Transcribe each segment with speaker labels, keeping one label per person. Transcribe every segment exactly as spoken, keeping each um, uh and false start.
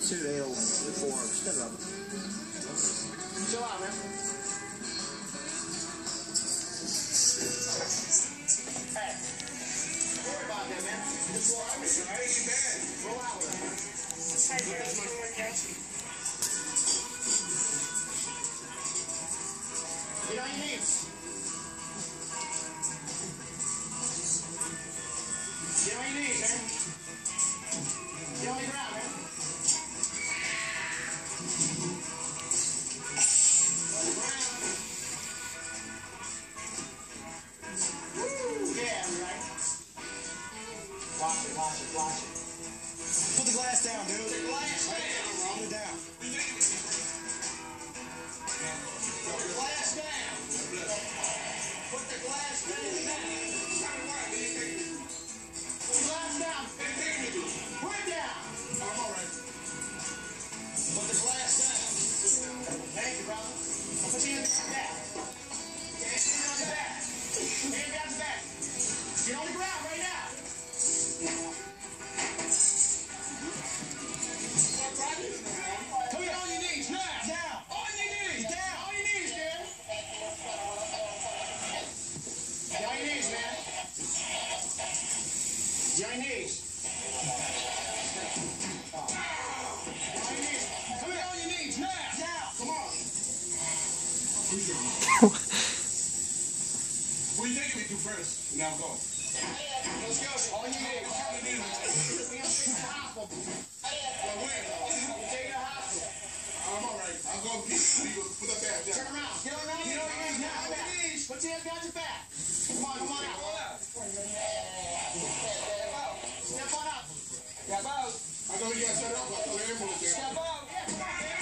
Speaker 1: two ale, four, spit it up. Chill out, man. Hey, don't worry about that, man. It's all right, man. I ain't bad. Roll out with it. Hey, man, my friend. Get on your knees. Get on your knees, man. Get on the ground, man. On the ground. Woo! Yeah, right. Watch it, watch it, watch it. Put the glass down, dude. Put the glass down. Put it down. Put the glass down. Put the glass down. Put the glass down. Put it down. I'm all right. Put the glass down. Thank you, brother. I'll put your hands on your back. Okay, hands on your back. Hands down your back. Get on the ground right now. Come here, on your knees now. Down. On your knees. Down. On your knees, man. Get on your knees, man. Get on your knees. Get on your knees. Come here, on your knees now. Down. Come on.
Speaker 2: Where you taking me to first? Now go.
Speaker 1: Let's go. On your knees. We have to take the hospital.
Speaker 2: Well, where?
Speaker 1: We're taking the hospital.
Speaker 2: I'm all right. I'll go get you. Put that back down.
Speaker 1: Turn around. Get on your knees. Get on your knees now. Put your hands behind your back. Come on, come on out. Step on up.
Speaker 2: Step out. I know you got set up. I told everyone there.
Speaker 1: Step out. Yeah, come on, man.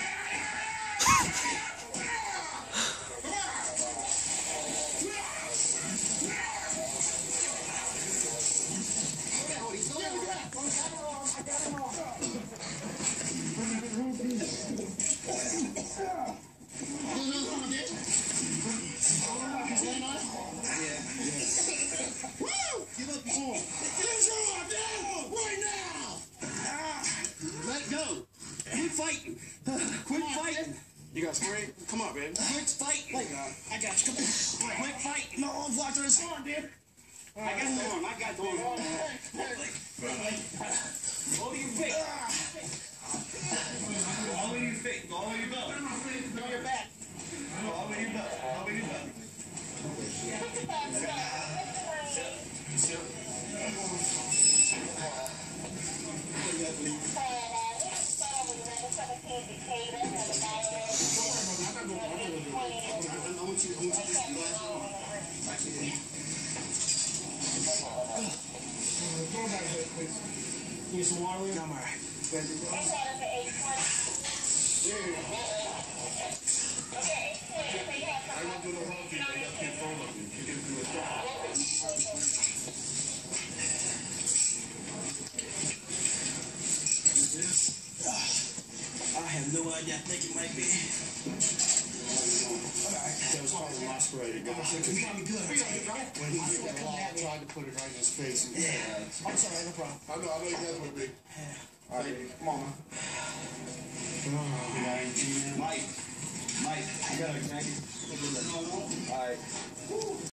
Speaker 1: Let go. Quit fighting. Quit fighting.
Speaker 2: You got spray? Come on, baby.
Speaker 1: Quit fighting. I got you. Come on. Quit fighting. No, I'm watching this on, dude. I got the arm. I got the arm. All your feet. All your feet. All your belt. Go your back. All your belt. All your belt. Give me some water with you? I'm all right. I have no idea. I think it might be. Alright. That was probably the last spray to go. It's probably good. When he hit that wall, I tried to put it right in his face. And yeah. I'm sorry, no problem. I know, I know you guys would be. Alright, come on, man. Mike. Mike. You got a cranky? Alright.